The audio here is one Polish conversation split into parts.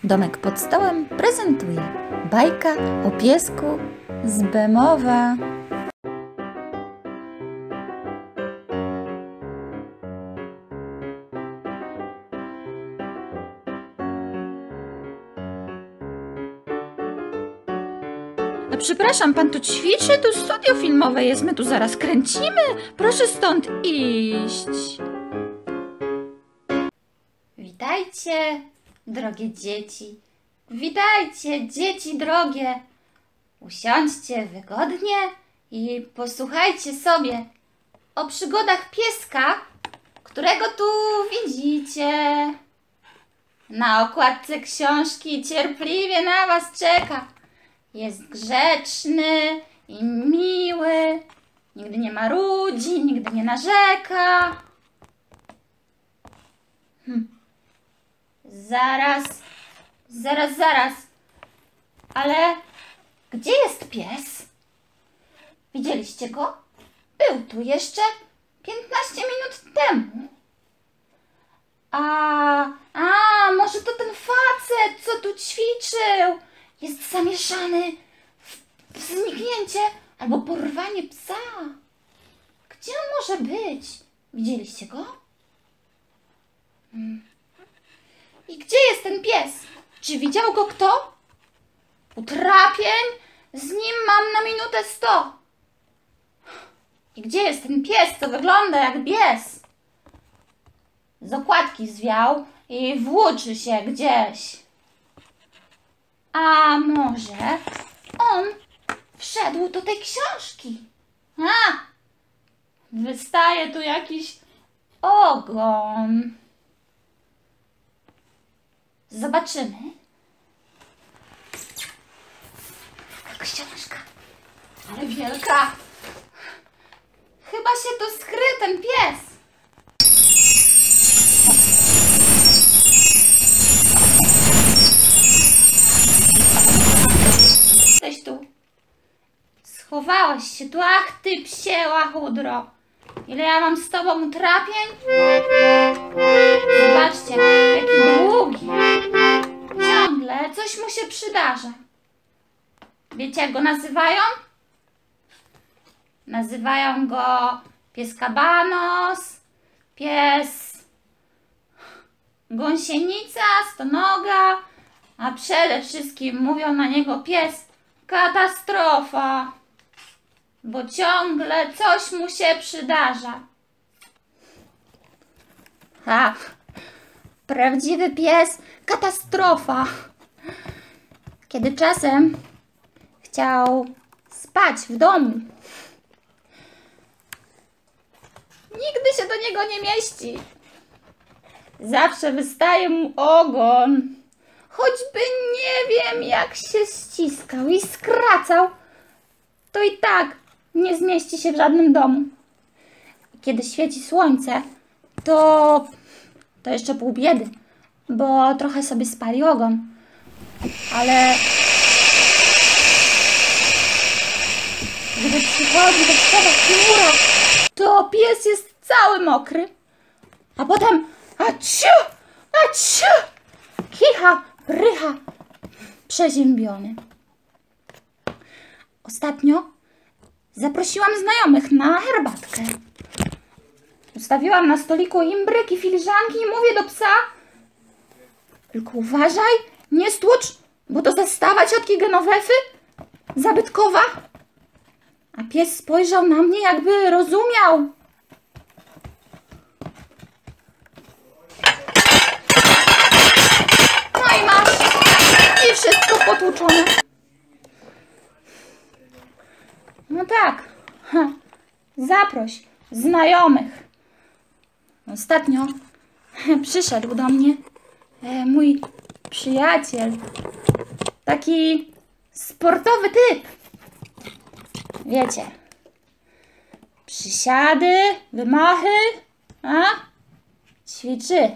Domek pod stołem prezentuje bajka o piesku z Bemowa. Przepraszam, pan tu ćwiczy? Tu studio filmowe jest, my tu zaraz kręcimy. Proszę stąd iść. Witajcie, drogie dzieci. Witajcie, dzieci drogie. Usiądźcie wygodnie i posłuchajcie sobie o przygodach pieska, którego tu widzicie. Na okładce książki cierpliwie na was czeka. Jest grzeczny i miły, nigdy nie marudzi, nigdy nie narzeka. Zaraz. Ale gdzie jest pies? Widzieliście go? Był tu jeszcze 15 minut temu. Może to ten facet, co tu ćwiczył. Jest zamieszany w zniknięcie albo porwanie psa. Gdzie on może być? Widzieliście go? I gdzie jest ten pies? Czy widział go kto? Utrapień? Z nim mam na minutę 100. I gdzie jest ten pies, co wygląda jak bies? Z okładki zwiał i włóczy się gdzieś. A może on wszedł do tej książki? Wystaje tu jakiś ogon. Zobaczymy. Książka, ale wielka. Chyba się tu skrył ten pies. Jesteś tu. Schowałaś się tu. Ach ty psie łachudro. Ile ja mam z tobą utrapień? Zobaczcie, jaki długi. Ciągle coś mu się przydarza. Wiecie, jak go nazywają? Nazywają go pies kabanos, pies gąsienica, stonoga, a przede wszystkim mówią na niego pies katastrofa, bo ciągle coś mu się przydarza. Prawdziwy pies katastrofa. Kiedy czasem chciał spać w domu, nigdy się do niego nie mieści. Zawsze wystaje mu ogon. Choćby nie wiem jak się ściskał i skracał, to i tak nie zmieści się w żadnym domu. Kiedy świeci słońce, to jeszcze pół biedy, bo trochę sobie spali ogon. Ale gdy przychodzi do wschodu chmura, to pies jest cały mokry. A potem aciu, kicha, prycha, przeziębiony. Ostatnio zaprosiłam znajomych na herbatkę. Ustawiłam na stoliku imbryk i filiżanki i mówię do psa: tylko uważaj, nie stłucz, bo to zestawa ciotki Genowefy, zabytkowa. A pies spojrzał na mnie, jakby rozumiał. No i masz. I wszystko potłuczone. No tak. Zaproś znajomych. Ostatnio przyszedł do mnie mój przyjaciel. Taki sportowy typ. Wiecie, przysiady, wymachy, ćwiczy.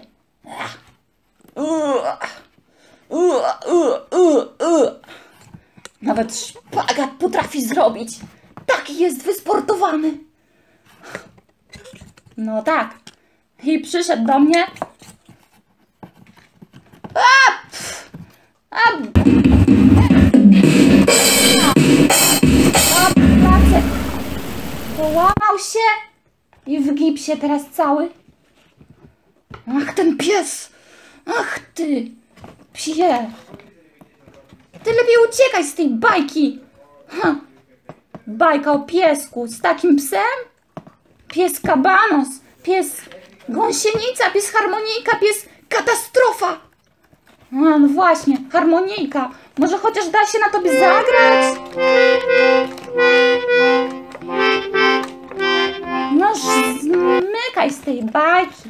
Nawet szpagat potrafi zrobić. Taki jest wysportowany. No tak. I przyszedł do mnie. A placek połamał się i w gipsie teraz cały. Ach, ten pies! Ach ty, psie! Ty lepiej uciekaj z tej bajki! Ha. Bajka o piesku z takim psem? Pies kabanos, pies gąsienica, pies harmonijka, pies katastrofa! No właśnie, harmonijka. Może chociaż da się na tobie zagrać? No zmykaj z tej bajki.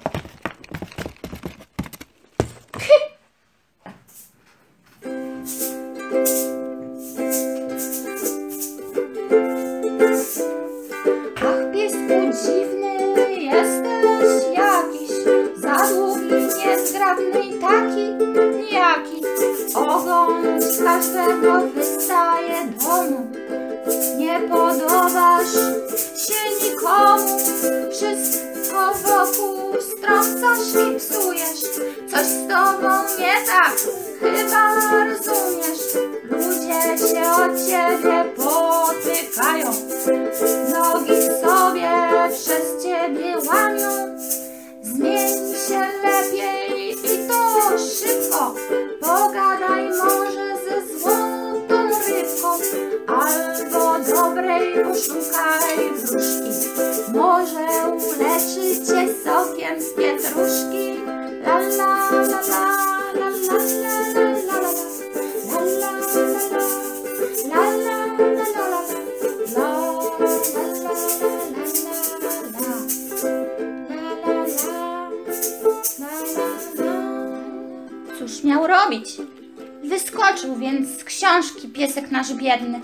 Ach, piesku dziwny, jesteś jakiś, za długi, niezgrabny i taki nijaki. Ogon z każdego wystaje domu, nie podobasz się nikomu, wszystko wokół strącasz i psujesz. Coś z tobą nie tak, chyba rozumiesz. Ludzie się od ciebie potykają, nogi sobie przez ciebie łamią. Zmień się lepiej i to szybko, pogadaj może ze złotą rybką, albo dobrej poszukaj wróżki, może uleczy cię sokiem z pietruszki. La la la la la la la la la. Cóż miał robić? Wyskoczył więc z książki piesek nasz biedny.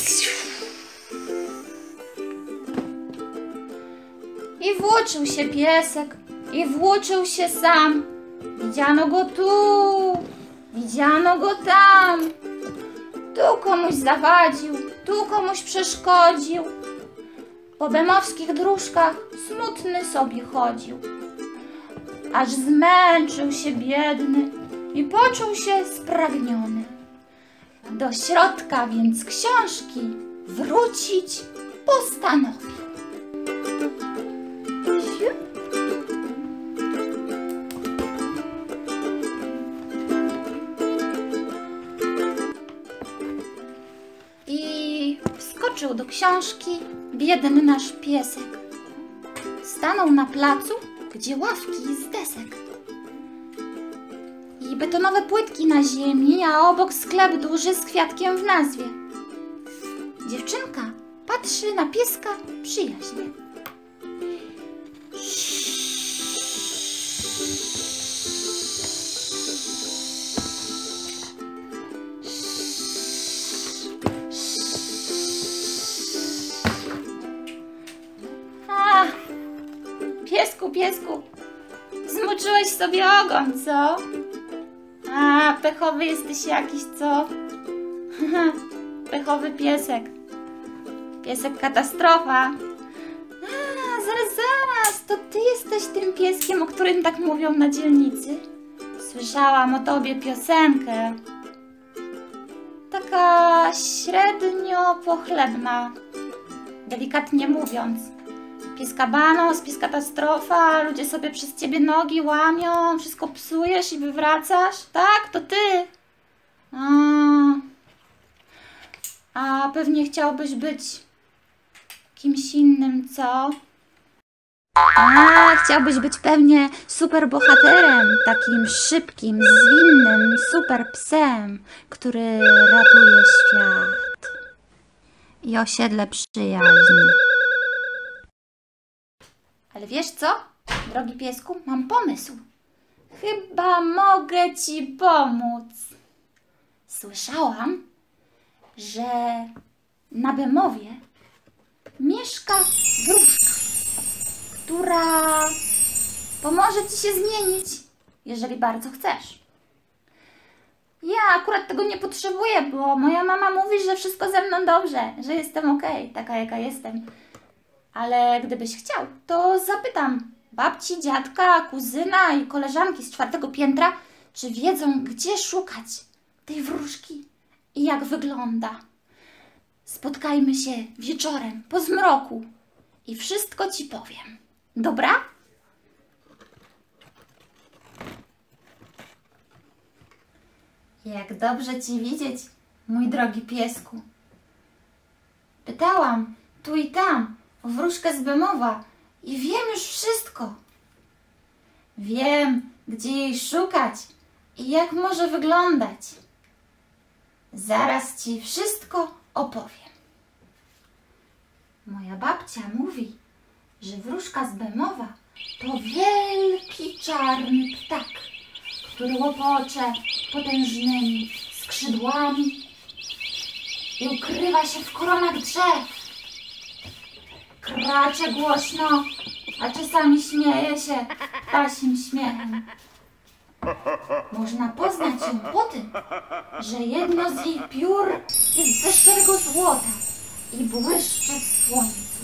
I włóczył się piesek, i włóczył się sam. Widziano go tu, widziano go tam. Tu komuś zawadził, tu komuś przeszkodził. Po bemowskich dróżkach smutny sobie chodził. Aż zmęczył się biedny i poczuł się spragniony. Do środka więc książki wrócić postanowił. I wskoczył do książki biedny nasz piesek. Stanął na placu, gdzie ławki z desek i betonowe płytki na ziemi, a obok sklep duży z kwiatkiem w nazwie. Dziewczynka patrzy na pieska przyjaźnie. Piesku, zmoczyłeś sobie ogon, co? A, pechowy jesteś jakiś, co? Pechowy piesek. Piesek katastrofa. A, zaraz, to ty jesteś tym pieskiem, o którym tak mówią na dzielnicy? Słyszałam o tobie piosenkę. Taka średnio pochlebna, delikatnie mówiąc. Pies kabanos, pies katastrofa, ludzie sobie przez ciebie nogi łamią, wszystko psujesz i wywracasz. Tak, to ty. A pewnie chciałbyś być kimś innym, co? Chciałbyś być pewnie super bohaterem, takim szybkim, zwinnym, super psem, który ratuje świat i osiedle przyjaźni. Ale wiesz co, drogi piesku, mam pomysł. Chyba mogę ci pomóc. Słyszałam, że na Bemowie mieszka wróżka, która pomoże ci się zmienić, jeżeli bardzo chcesz. Ja akurat tego nie potrzebuję, bo moja mama mówi, że wszystko ze mną dobrze, że jestem okej, taka jaka jestem. Ale gdybyś chciał, to zapytam babci, dziadka, kuzyna i koleżanki z 4. piętra, czy wiedzą, gdzie szukać tej wróżki i jak wygląda. Spotkajmy się wieczorem, po zmroku i wszystko Ci powiem. Dobra? Jak dobrze Ci widzieć, mój drogi piesku. Pytałam tu i tam o wróżkę z Bemowa i wiem już wszystko. Wiem, gdzie jej szukać i jak może wyglądać. Zaraz Ci wszystko opowiem. Moja babcia mówi, że wróżka z Bemowa to wielki czarny ptak, który łopocze potężnymi skrzydłami i ukrywa się w koronach drzew. Kracze głośno, a czasami śmieje się ptasim śmiechem. Można poznać ją po tym, że jedno z jej piór jest ze szczerego złota i błyszczy w słońcu.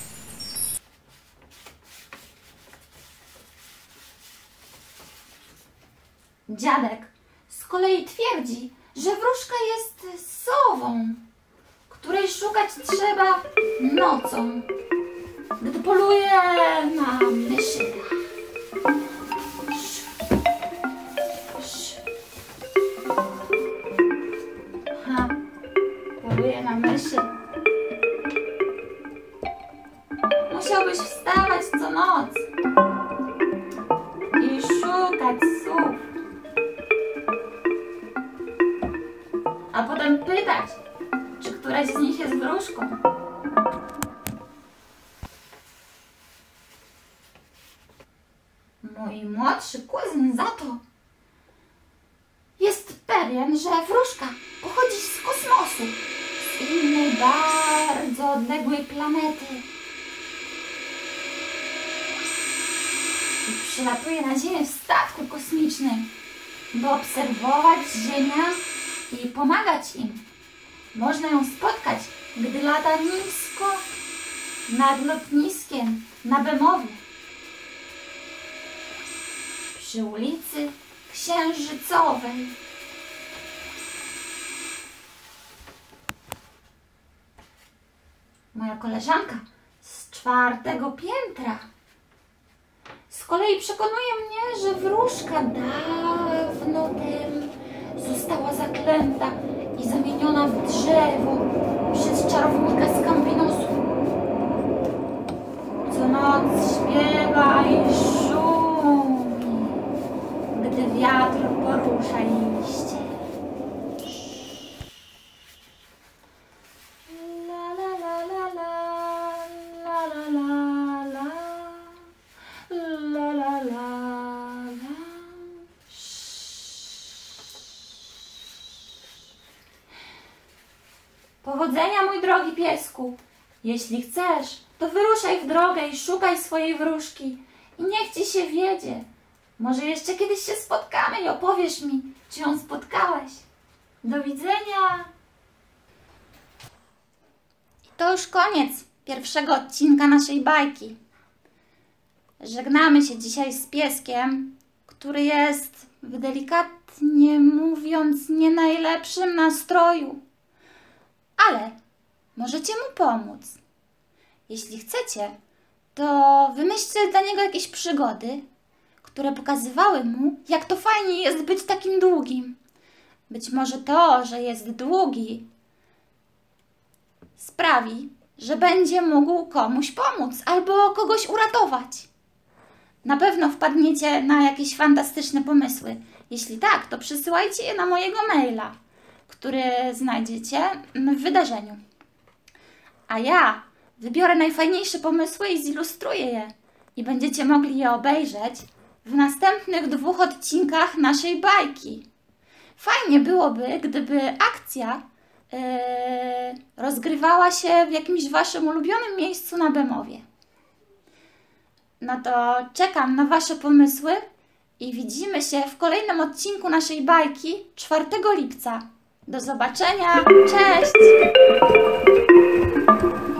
Dziadek z kolei twierdzi, że wróżka jest sową, której szukać trzeba nocą, gdy poluje na myszyra. Poluje na myszy. Musiałbyś wstawać co noc i szukać słów, a potem pytać, czy któraś z nich jest wróżką. Mój młodszy kuzyn za to jest pewien, że wróżka pochodzi z kosmosu, z innej, bardzo odległej planety i przylatuje na Ziemię w statku kosmicznym, by obserwować Ziemię i pomagać im. Można ją spotkać, gdy lata nisko nad lotniskiem na Bemowie, przy ulicy Księżycowej. Moja koleżanka z 4. piętra z kolei przekonuje mnie, że wróżka dawno temu została zaklęta i zamieniona w drzewo przez czarownika z Campinosu. Co noc śpiewa i szumi, gdy wiatr porusza liście. La la la la la, la la la la, la la la la. Powodzenia, mój drogi piesku. Jeśli chcesz, to wyruszaj w drogę i szukaj swojej wróżki. I niech Ci się wiedzie. Może jeszcze kiedyś się spotkamy i opowiesz mi, czy ją spotkałeś. Do widzenia. I to już koniec pierwszego odcinka naszej bajki. Żegnamy się dzisiaj z pieskiem, który jest, delikatnie mówiąc, nie najlepszym nastroju. Ale możecie mu pomóc. Jeśli chcecie, to wymyślcie dla niego jakieś przygody, które pokazywały mu, jak to fajnie jest być takim długim. Być może to, że jest długi, sprawi, że będzie mógł komuś pomóc albo kogoś uratować. Na pewno wpadniecie na jakieś fantastyczne pomysły. Jeśli tak, to przysyłajcie je na mojego maila, który znajdziecie w wydarzeniu. A ja wybiorę najfajniejsze pomysły i zilustruję je. I będziecie mogli je obejrzeć w następnych 2 odcinkach naszej bajki. Fajnie byłoby, gdyby akcja rozgrywała się w jakimś Waszym ulubionym miejscu na Bemowie. No to czekam na Wasze pomysły i widzimy się w kolejnym odcinku naszej bajki 4 lipca. Do zobaczenia. Cześć!